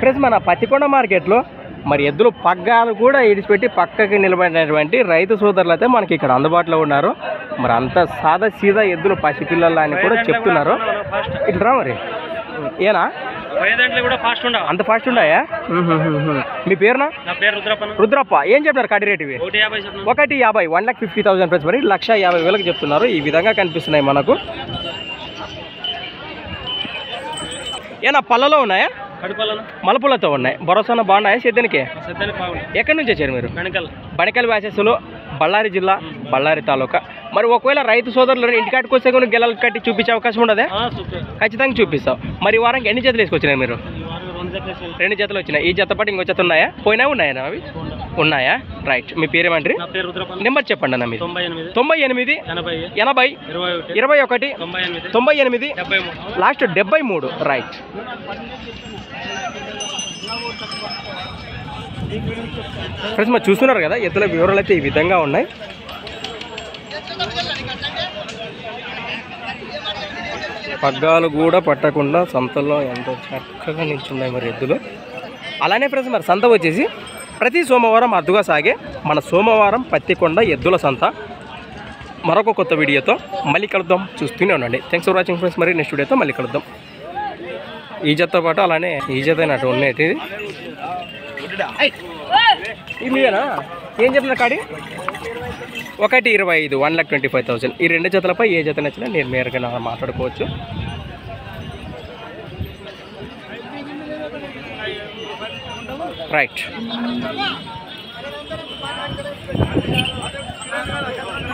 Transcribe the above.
Friends మన పత్తికొండ మార్కెట్లో మరి ఎద్దులు పగ్గాలు కూడా ఇడిచిపెట్టి పక్కకి నిలబడినటువంటి రైతు సోదరులు అయితే మనకి ఇక్కడ అందుబాటులో ఉన్నారు. మరి అంత సాదా సీదా ఎద్దులు పసిపిల్లలు అని కూడా చెప్తున్నారు. ఇట్లా మరి ఏనా అంత ఫాస్ట్ ఉన్నాయా? మీ పేరునా? రుద్రప్ప. ఏం చెప్తున్నారు కడి రేట్ ఇవి? 150 1,50,000 ఫ్రెండ్స్. మరి 1,50,000 చెప్తున్నారు. ఈ విధంగా కనిపిస్తున్నాయి మనకు. ఏనా పళ్ళలో ఉన్నాయా? మలపులతో ఉన్నాయి. భరోసాన బాగున్నాయా సేద్యానికి? ఎక్కడి నుంచి వచ్చారు మీరు? బణికల్ వ్యాసెస్లో బళ్ళారి జిల్లా బళ్ళారి తాలూకా. మరి ఒకవేళ రైతు సోదరులు ఇంటికాటికి వస్తే కూడా గెలలు కట్టి చూపించే అవకాశం ఉండదా? ఖచ్చితంగా చూపిస్తావు. మరి ఈ వారానికి ఎన్ని జతలు వేసుకొచ్చినాయి మీరు? 2 జతలు వచ్చినాయి. ఈ జత పాటు ఇంకో జత ఉన్నాయా? పోయినా ఉన్నాయా? అవి ఉన్నాయా? రైట్. మీ పేరేమంటారు? నెంబర్ చెప్పండి అన్న. మీరు 98 80 21 98 లాస్ట్ 73. రైట్. ఫ్రెండ్స్ మరి చూస్తున్నారు కదా ఎద్దుల వివరాలు అయితే ఈ విధంగా ఉన్నాయి. పగ్గాలు కూడా పట్టకుండా సంతలో ఎంతో చక్కగా నిల్చున్నాయి మరి ఎద్దులు. అలానే ఫ్రెండ్స్ మరి సంత వచ్చేసి ప్రతి సోమవారం అద్దుగా సాగే మన సోమవారం పత్తికొండ ఎద్దుల సంత. మరొక కొత్త వీడియోతో మళ్ళీ కలుద్దాం. చూస్తూనే ఉండండి. Thanks for watching friends. మరి నెక్స్ట్ వీడియోతో మళ్ళీ కలుద్దాం. ఈ జతతో పాటు అలానే ఈ జత అయినట్టు ఉన్నాయి. ఇవేనా? ఏం చెప్పిన కాడి? 125 1,25,000. ఈ 2 జతలపై ఏ జత నచ్చినా నేను నేరుగా మాట్లాడుకోవచ్చు. రైట్.